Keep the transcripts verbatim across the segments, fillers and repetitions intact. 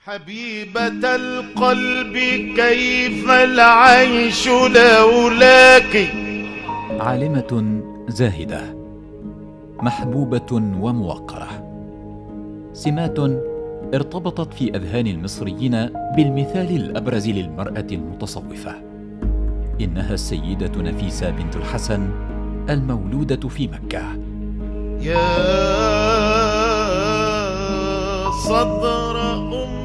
حبيبة القلب كيف العيش لولاك. عالمة زاهدة، محبوبة وموقرة، سمات ارتبطت في أذهان المصريين بالمثال الأبرز للمرأة المتصوفة. إنها السيدة نفيسة بنت الحسن المولودة في مكة. يا صدر أم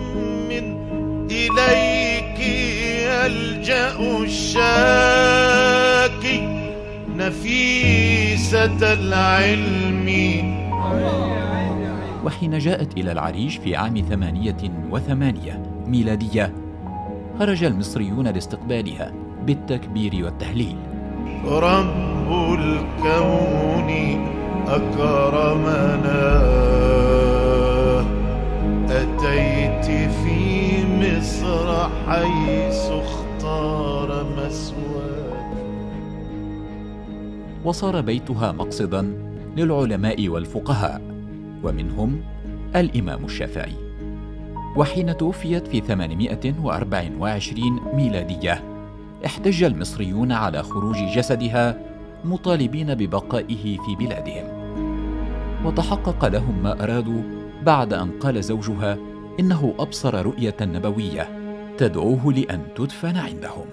إليك يلجأ الشاكي، نفيسة العلم. وحين جاءت إلى العريش في عام ثمانية وثمانية ميلادية، خرج المصريون لاستقبالها بالتكبير والتهليل. رب الكون أكرمنا، أتيت في مصر حيث اختار مسواك. وصار بيتها مقصدا للعلماء والفقهاء، ومنهم الإمام الشافعي. وحين توفيت في ثمانمائة وأربعة وعشرين ميلادية، احتج المصريون على خروج جسدها مطالبين ببقائه في بلادهم، وتحقق لهم ما أرادوا بعد أن قال زوجها إنه أبصر رؤية نبوية تدعوه لأن تدفن عندهم.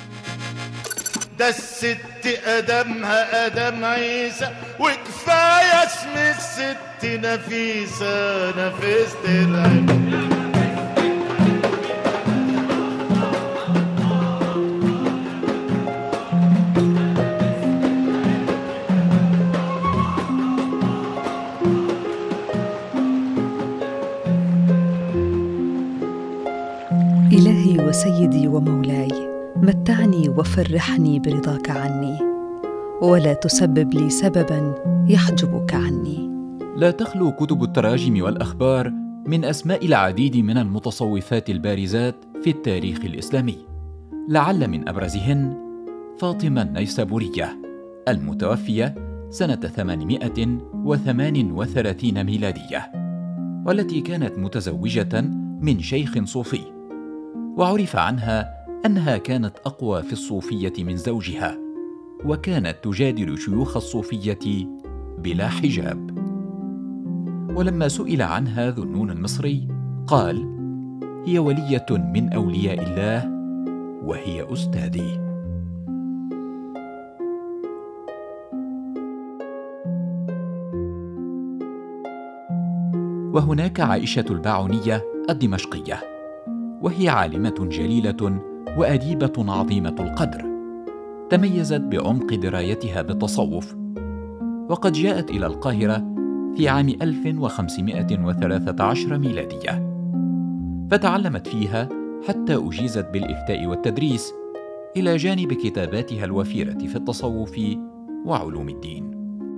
ده الست أدمها أدم عيسى، وكفاية اسم الست نفيسة، نفيسة العلم. إلهي وسيدي ومولاي، متعني وفرحني برضاك عني، ولا تسبب لي سبباً يحجبك عني. لا تخلو كتب التراجم والأخبار من أسماء العديد من المتصوفات البارزات في التاريخ الإسلامي، لعل من أبرزهن فاطمة النيسابورية المتوفية سنة ثمانمائة وثمان وثلاثين ميلادية، والتي كانت متزوجة من شيخ صوفي، وعرف عنها أنها كانت أقوى في الصوفية من زوجها، وكانت تجادل شيوخ الصوفية بلا حجاب. ولما سئل عنها ذو المصري قال: هي ولية من أولياء الله، وهي أستاذي. وهناك عائشة الباعونية الدمشقية، وهي عالمة جليلة وأديبة عظيمة القدر، تميزت بعمق درايتها بالتصوف، وقد جاءت إلى القاهرة في عام ألف وخمسمائة وثلاثة عشر ميلادية، فتعلمت فيها حتى أجيزت بالإفتاء والتدريس، إلى جانب كتاباتها الوفيرة في التصوف وعلوم الدين.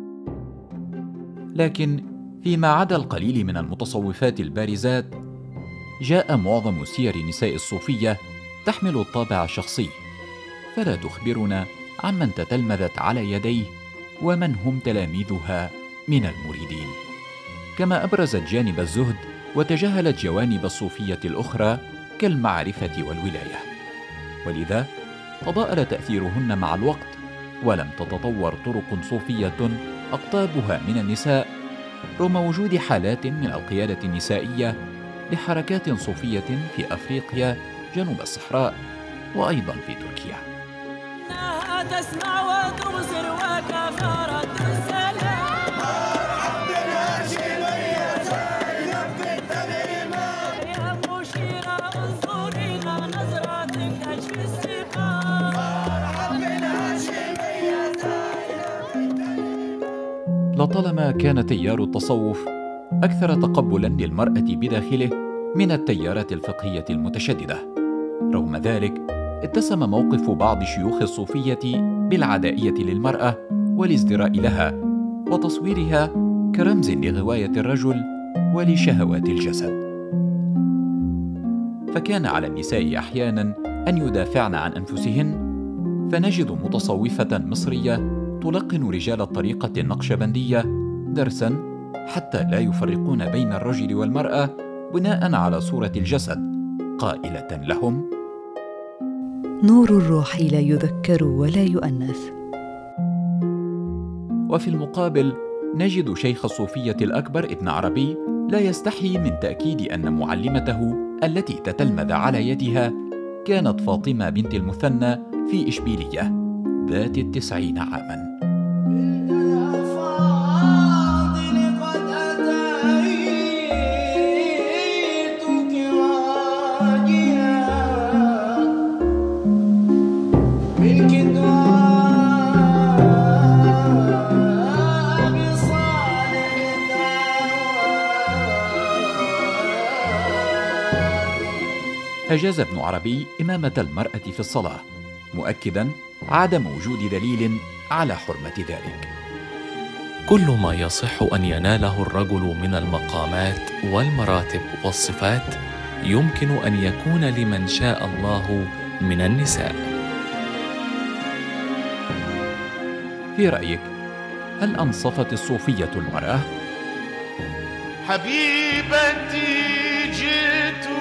لكن فيما عدا القليل من المتصوفات البارزات، جاء معظم سير نساء الصوفية تحمل الطابع الشخصي، فلا تخبرنا عمن تتلمذت على يديه ومن هم تلاميذها من المريدين، كما أبرزت جانب الزهد وتجاهلت جوانب الصوفية الأخرى كالمعرفة والولاية. ولذا تضاءل تأثيرهن مع الوقت، ولم تتطور طرق صوفية أقطابها من النساء، رغم وجود حالات من القيادة النسائية لحركات صوفية في أفريقيا جنوب الصحراء، وأيضا في تركيا. لا تسمع وتبصر وكفرت السلام. يا مشيرة انظرينا نظراتك تشفي السقام. لطالما كان تيار التصوف أكثر تقبلاً للمرأة بداخله من التيارات الفقهية المتشددة. رغم ذلك اتسم موقف بعض شيوخ الصوفية بالعدائية للمرأة والازدراء لها، وتصويرها كرمز لغواية الرجل ولشهوات الجسد. فكان على النساء أحياناً أن يدافعن عن أنفسهن، فنجد متصوفة مصرية تلقن رجال الطريقة النقشبندية درساً حتى لا يفرقون بين الرجل والمرأة بناء على صورة الجسد، قائلة لهم: نور الروح لا يذكر ولا يؤنث. وفي المقابل نجد شيخ الصوفية الأكبر ابن عربي لا يستحي من تأكيد أن معلمته التي تتلمذ على يدها كانت فاطمة بنت المثنى في إشبيلية ذات التسعين عاماً. أجاز ابن عربي إمامة المرأة في الصلاة، مؤكداً عدم وجود دليل على حرمة ذلك. كل ما يصح أن يناله الرجل من المقامات والمراتب والصفات يمكن أن يكون لمن شاء الله من النساء. في رأيك، هل أنصفت الصوفية المرأة؟ حبيبتي جئت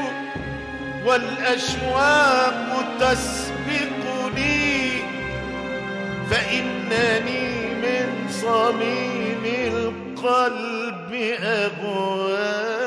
والأشواق تسبقني، فإنني من صميم القلب أغوى.